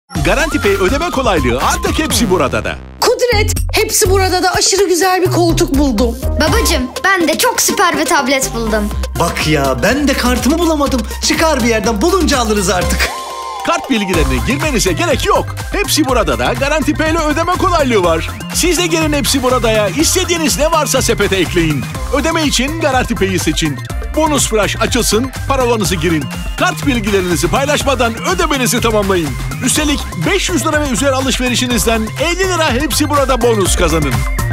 Garanti Pay ödeme kolaylığı artık hepsi burada da. Kudret, hepsi burada da aşırı güzel bir koltuk buldum. Babacım, ben de çok süper bir tablet buldum. Bak ya, ben de kartımı bulamadım. Çıkar bir yerden, bulunca alırız artık. Kart bilgilerini girmenize gerek yok. Hepsi burada da Garanti Pay ile ödeme kolaylığı var. Siz de gelin Hepsi Burada'ya, istediğiniz ne varsa sepete ekleyin. Ödeme için Garanti Pay'i seçin. Bonus flash açılsın, parolanızı girin. Kart bilgilerinizi paylaşmadan ödemenizi tamamlayın. Üstelik 500 lira ve üzeri alışverişinizden 50 lira Hepsi Burada bonus kazanın.